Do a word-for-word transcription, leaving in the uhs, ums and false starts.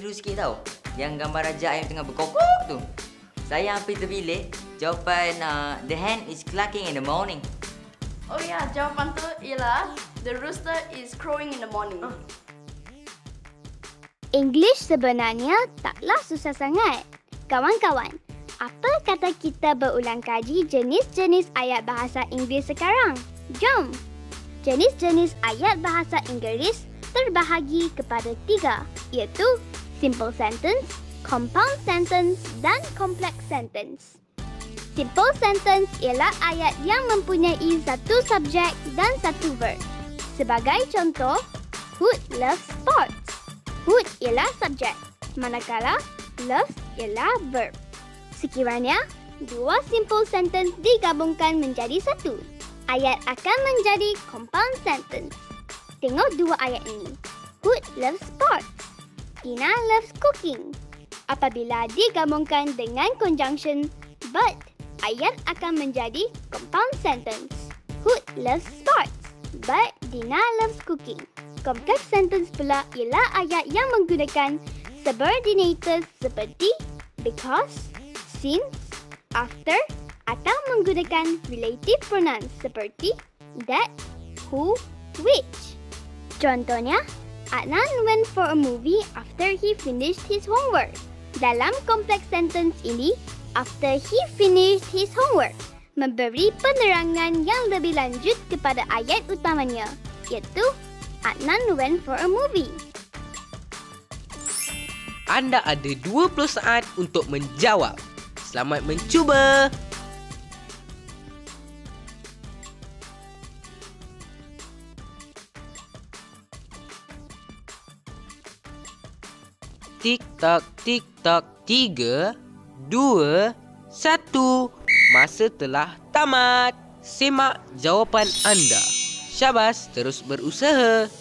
dulu sikit tau. Yang gambar raja ayam tengah berkokok tu. Saya hampir terpilih. Jawapan uh, the hen is clucking in the morning. Oh ya, jawapan tu ialah the rooster is crowing in the morning. Oh. English sebenarnya taklah susah sangat. Kawan-kawan, apa kata kita berulang kaji jenis-jenis ayat bahasa Inggeris sekarang? Jom! Jenis-jenis ayat bahasa Inggeris terbahagi kepada tiga, iaitu simple sentence, compound sentence dan complex sentence. Simple sentence ialah ayat yang mempunyai satu subjek dan satu verb. Sebagai contoh, Hood loves sports. Hood ialah subjek, manakala loves ialah verb. Sekiranya dua simple sentence digabungkan menjadi satu, ayat akan menjadi compound sentence. Tengok dua ayat ini. Hood loves sports. Tina loves cooking. Apabila digabungkan dengan conjunction but, ayat akan menjadi compound sentence. Hood loves sports, but Dina loves cooking. Complex sentence pula ialah ayat yang menggunakan subordinators seperti because, since, after atau menggunakan relative pronouns seperti that, who, which. Contohnya, Adnan went for a movie after he finished his homework. Dalam complex sentence ini, after he finished his homework, memberi penerangan yang lebih lanjut kepada ayat utamanya, iaitu Adnan went for a movie. Anda ada dua puluh saat untuk menjawab. Selamat mencuba! Tik-tak, tik-tak, tiga, dua, satu. Masa telah tamat. Semak jawapan anda. Syabas, terus berusaha.